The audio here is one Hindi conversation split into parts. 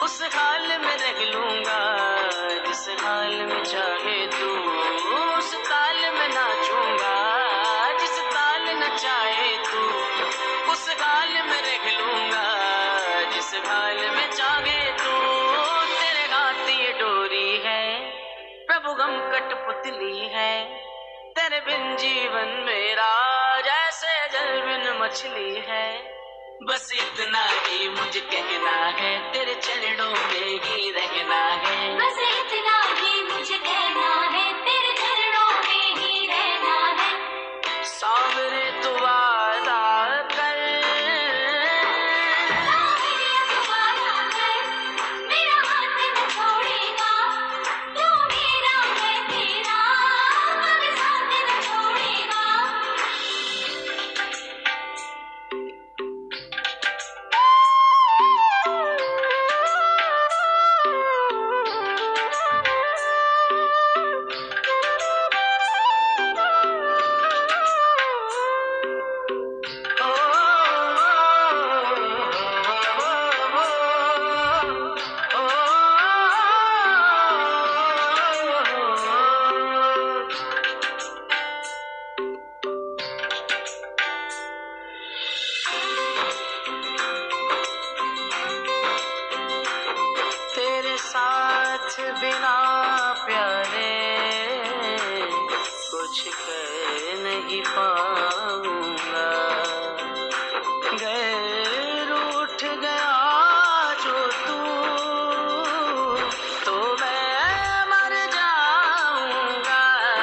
उस हाल में रह लूंगा जिस हाल में चाहे तू, उस ताल में नाचूंगा जिस ताल न चाहे तू, उस हाल में रह लूंगा जिस हाल में चाहे तू। तेरे हाथ ये डोरी है प्रभु गम कठपुतली है, तेरे बिन जीवन मेरा जैसे जल बिन मछली है। बस इतना ही मुझे कहना है, तेरे चरणों में ही रहना है। बस इतना ही मुझे कहना है, तेरे चरणों में ही रहना है। सावरे तू वादा कर, मेरा हाथ न छोड़ेगा, तू मेरा है तेरा, कभी साथ न छोड़ेगा। तेरे साथ बिना प्यारे कुछ कर नहीं पाऊंगा। गैर उठ गया जो तू तो मैं मर जाऊंगा।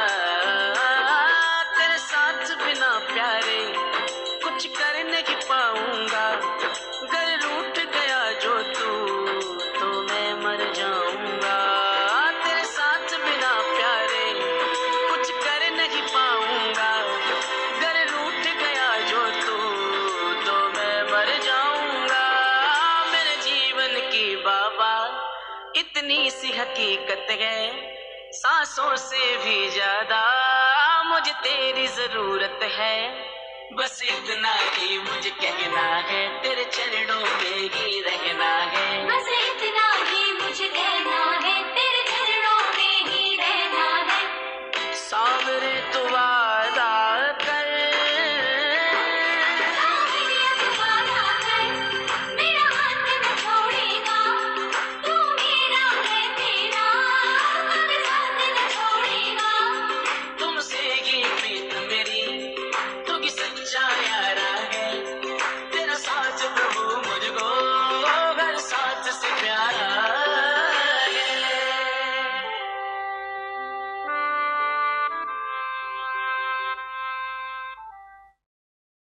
तेरे साथ बिना प्यारे कुछ कर नहीं पाऊंगा। गैर उठ गया जो तू तो मैं मर जाऊंगा। तेरे साथ बिना प्यारे कुछ कर नहीं पाऊंगा। घर रूठ गया जो तू तो मैं मर जाऊंगा। मेरे जीवन की बाबा इतनी सी हकीकत है, सांसों से भी ज्यादा मुझे तेरी जरूरत है। बस इतना ही मुझे कहना है, तेरे चरणों में ही रहना है।